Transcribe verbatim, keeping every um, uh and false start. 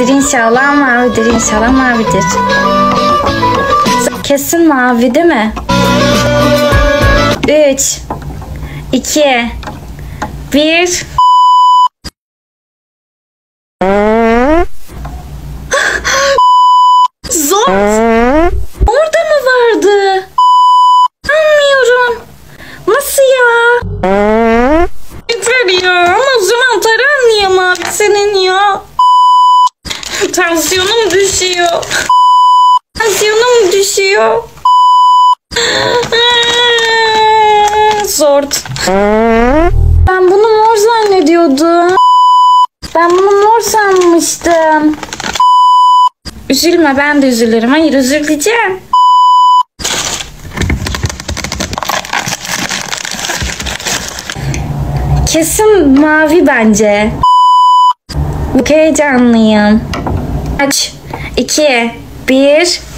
İnşallah mavidir, inşallah mavidir. Kesin mavi değil mi? Üç, iki, bir. Zor. Orada mı vardı? Anlamıyorum. Nasıl ya? Yeter ya. Ama o zaman taran niye mavi senin ya? Tansiyonum düşüyor. Tansiyonum düşüyor. Zor. Ben bunu mor zannediyordum. Ben bunu mor sanmıştım. Üzülme, ben de üzülürüm. Hayır, üzüleceğim. Kesin mavi bence. Çok heyecanlıyım. Üç, iki, bir.